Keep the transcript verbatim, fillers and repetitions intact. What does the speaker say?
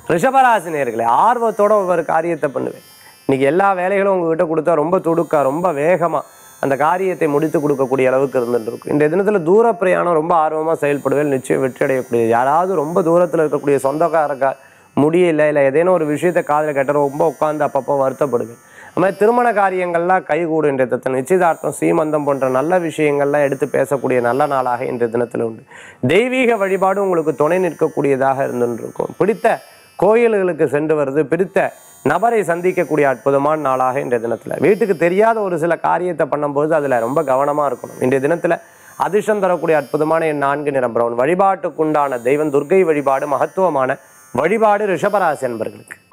ரிஷபராசி நேயர்களே, ஆர்வத்தோட ஒவ்வொரு காரியத்தை பண்ணுவேன். இன்னைக்கு எல்லா வேலைகளும் உங்ககிட்ட கொடுத்தா ரொம்ப துடுக்கா ரொம்ப வேகமாக அந்த காரியத்தை முடித்து கொடுக்கக்கூடிய அளவுக்கு இருந்துட்டு இருக்கும். இந்த தினத்தில் தூர பிரயாணம் ரொம்ப ஆர்வமாக செயல்படுவேன், நிச்சயம் வெற்றி அடையக்கூடிய. யாராவது ரொம்ப தூரத்தில் இருக்கக்கூடிய சொந்தக்காரக்கா முடியல இல்லை ஏதேனும் ஒரு விஷயத்தை காதில் கேட்ட ரொம்ப உட்காந்து அப்பப்போ வருத்தப்படுவேன். அது மாதிரி திருமண காரியங்கள்லாம் கைகூடு. இன்றைய தினத்தில் நிச்சயதார்த்தம் சீமந்தம் போன்ற நல்ல விஷயங்கள்லாம் எடுத்து பேசக்கூடிய நல்ல நாளாக இன்றைய தினத்தில் உண்டு. தெய்வீக வழிபாடு உங்களுக்கு துணை நிற்கக்கூடியதாக இருந்துட்டு இருக்கும். பிடித்த கோயில்களுக்கு சென்று வருது, பிடித்த நபரை சந்திக்கக்கூடிய அற்புதமான நாளாக இன்றைய தினத்தில். வீட்டுக்கு தெரியாத ஒரு சில காரியத்தை பண்ணும்போது அதில் ரொம்ப கவனமாக இருக்கணும். இன்றைய தினத்தில் அதிர்ஷ்டம் தரக்கூடிய அற்புதமான என் நான்கு நிறம் பிரவுன். வழிபாட்டுக்குண்டான தெய்வம் துர்க்கை வழிபாடு மகத்துவமான வழிபாடு ரிஷபராசி அன்பர்களுக்கு.